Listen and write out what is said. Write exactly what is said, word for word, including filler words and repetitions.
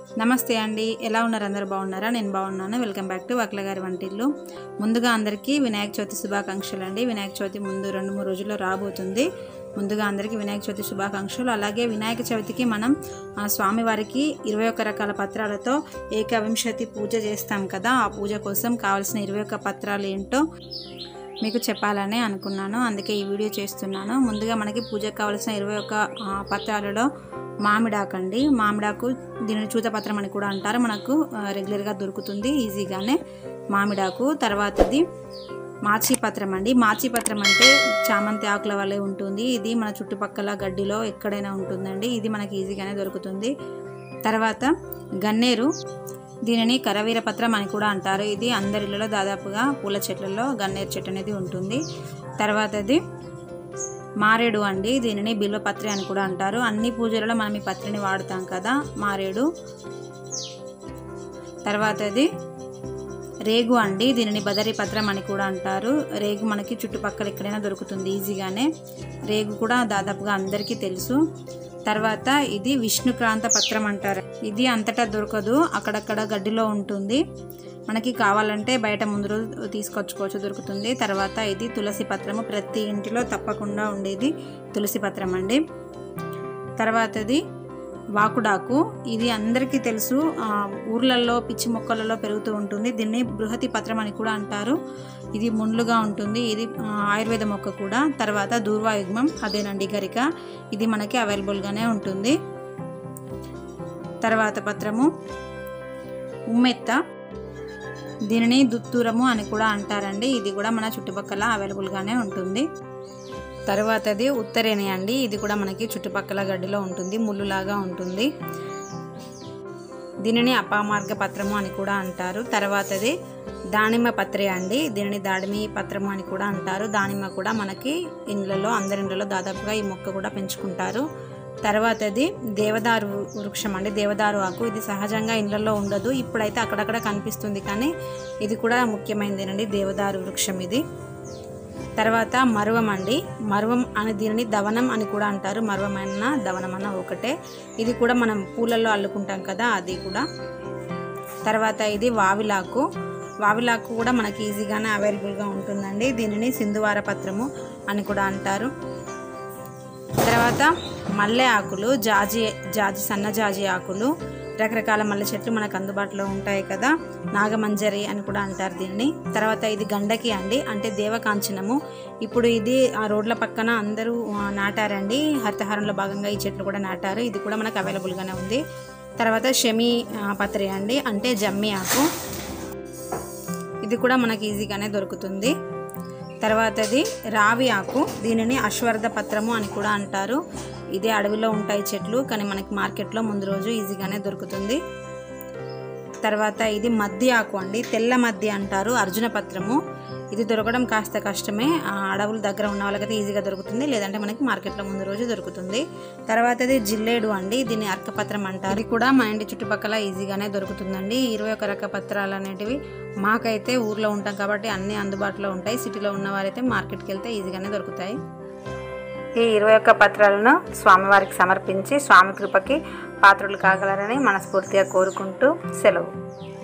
నమస్తే అండి, ఎలా ఉన్నారు? అందరూ బాగున్నారా? నేను బాగున్నాను. వెల్కమ్ బ్యాక్ టు వక్ల గారి వంటిల్లు. ముందుగా అందరికీ వినాయక చవితి శుభాకాంక్షలు అండి. వినాయక చవితి ముందు రెండు మూడు రోజుల్లో రాబోతుంది. ముందుగా అందరికీ వినాయక చవితి శుభాకాంక్షలు. అలాగే వినాయక చవితికి మనం స్వామివారికి ఇరవై ఒక్క రకాల పత్రాలతో ఏకవింశతి పూజ చేస్తాం కదా. ఆ పూజ కోసం కావాల్సిన ఇరవై ఒక్క పత్రాలు ఏంటో మీకు చెప్పాలని అనుకున్నాను, అందుకే ఈ వీడియో చేస్తున్నాను. ముందుగా మనకి పూజకు కావాల్సిన ఇరవై ఒక్క పత్రాలలో మామిడాకండి. మామిడాకు దీనిని చూతపత్రం అని కూడా అంటారు. మనకు రెగ్యులర్గా దొరుకుతుంది ఈజీగానే మామిడాకు. తర్వాతది మాచిపత్రం అండి. మాచిపత్రం అంటే చామంతి ఆకుల వల్లే ఉంటుంది. ఇది మన చుట్టుపక్కల గడ్డిలో ఎక్కడైనా ఉంటుందండి. ఇది మనకి ఈజీగానే దొరుకుతుంది. తర్వాత గన్నేరు, దీనిని కరవీరపత్రం అని కూడా అంటారు. ఇది అందరిలో దాదాపుగా పూల చెట్లలో గన్నేరు చెట్టు అనేది ఉంటుంది. తర్వాతది మారేడు అండి. దీనిని బిల్వపత్రి అని కూడా అంటారు. అన్ని పూజలలో మనం ఈ పత్రిని వాడుతాం కదా, మారేడు. తర్వాతది రేగు అండి. దీనిని బదరి పత్రం అని కూడా అంటారు. రేగు మనకి చుట్టుపక్కల ఎక్కడైనా దొరుకుతుంది ఈజీగానే. రేగు కూడా దాదాపుగా అందరికీ తెలుసు. తర్వాత ఇది విష్ణుక్రాంత పత్రం అంటారు. ఇది అంతటా దొరకదు, అక్కడక్కడ గడ్డిలో ఉంటుంది. మనకి కావాలంటే బయట ముందు రోజు తీసుకొచ్చుకోవచ్చు, దొరుకుతుంది. తర్వాత ఇది తులసి పత్రము. ప్రతి ఇంటిలో తప్పకుండా ఉండేది తులసి పత్రం అండి. తర్వాతది వాకుడాకు. ఇది అందరికీ తెలుసు, ఊర్లలో పిచ్చి మొక్కలలో పెరుగుతూ ఉంటుంది. దీన్ని బృహతి పత్రం అని కూడా అంటారు. ఇది ముండ్లుగా ఉంటుంది. ఇది ఆయుర్వేద మొక్క కూడా. తర్వాత దూర్వాయుగ్మం, అదేనండి గరిక. ఇది మనకి అవైలబుల్గానే ఉంటుంది. తర్వాత పత్రము ఉమ్మెత్త, దీనిని దుత్తూరము అని కూడా అంటారండి. ఇది కూడా మన చుట్టుపక్కల అవైలబుల్గానే ఉంటుంది. తర్వాతది ఉత్తరేణి అండి. ఇది కూడా మనకి చుట్టుపక్కల గడ్డిలో ఉంటుంది, ముళ్ళులాగా ఉంటుంది. దీనిని అపామార్గ పత్రము అని కూడా అంటారు. తర్వాతది దానిమ్మ పత్రి అండి. దీనిని దాడిమి పత్రము అని కూడా అంటారు. దానిమ్మ కూడా మనకి ఇండ్లలో, అందరి ఇండ్లలో దాదాపుగా ఈ మొక్క కూడా పెంచుకుంటారు. తర్వాతది దేవదారు వృక్షం అండి. దేవదారు ఆకు. ఇది సహజంగా ఇండ్లలో ఉండదు, ఇప్పుడైతే అక్కడక్కడ కనిపిస్తుంది, కానీ ఇది కూడా ముఖ్యమైనదేనండి, దేవదారు వృక్షం ఇది. తర్వాత మరువం అండి. మరువం అని దీనిని దవనం అని కూడా అంటారు. మరువమైన దవనమన్న ఒకటే. ఇది కూడా మనం పూలల్లో అల్లుకుంటాం కదా, అది కూడా. తర్వాత ఇది వావిలాకు. వావిలాకు కూడా మనకి ఈజీగానే అవైలబుల్గా ఉంటుందండి. దీనిని సింధువార పత్రము అని కూడా అంటారు. తర్వాత మల్లె ఆకులు, జాజి జాజి సన్న జాజి ఆకులు, రకరకాల మల్లె చెట్లు మనకు అందుబాటులో ఉంటాయి కదా, నాగమంజరి అని కూడా అంటారు దీన్ని. తర్వాత ఇది గండకి అండి, అంటే దేవకాంచనము. ఇప్పుడు ఇది ఆ రోడ్ల పక్కన అందరూ నాటారండి, హరితహారంలో భాగంగా ఈ చెట్లు కూడా నాటారు. ఇది కూడా మనకు అవైలబుల్గానే ఉంది. తర్వాత షమి పత్రి అండి, అంటే జమ్మి ఆకు. ఇది కూడా మనకి ఈజీగానే దొరుకుతుంది. తర్వాతది రావి ఆకు. దీనిని అశ్వర్థ పత్రము అని కూడా అంటారు. ఇదే అడవిలో ఉంటాయి చెట్లు, కానీ మనకి మార్కెట్లో ముందు రోజు ఈజీగానే దొరుకుతుంది. తర్వాత ఇది మద్ది ఆకు అండి. తెల్ల మద్ది అంటారు, అర్జున పత్రము. ఇది దొరకడం కాస్త కష్టమే, అడవుల దగ్గర ఉన్న వాళ్ళకైతే ఈజీగా దొరుకుతుంది, లేదంటే మనకి మార్కెట్లో ముందు రోజు దొరుకుతుంది. తర్వాతది జిల్లేడు అండి. దీన్ని అర్కపత్రం అంటారు. ఇది కూడా మన ఇంటి చుట్టుపక్కల ఈజీగానే దొరుకుతుందండి. ఇరవై ఒక రక పత్రాలు అనేటివి మాకైతే ఊర్లో ఉంటాం కాబట్టి అన్నీ అందుబాటులో ఉంటాయి. సిటీలో ఉన్న వారైతే మార్కెట్కి వెళ్తే ఈజీగానే దొరుకుతాయి. ఈ ఇరవై ఒక్క పత్రాలను స్వామివారికి సమర్పించి స్వామి కృపకి పాత్రలు కాగలరని మనస్ఫూర్తిగా కోరుకుంటూ సెలవు.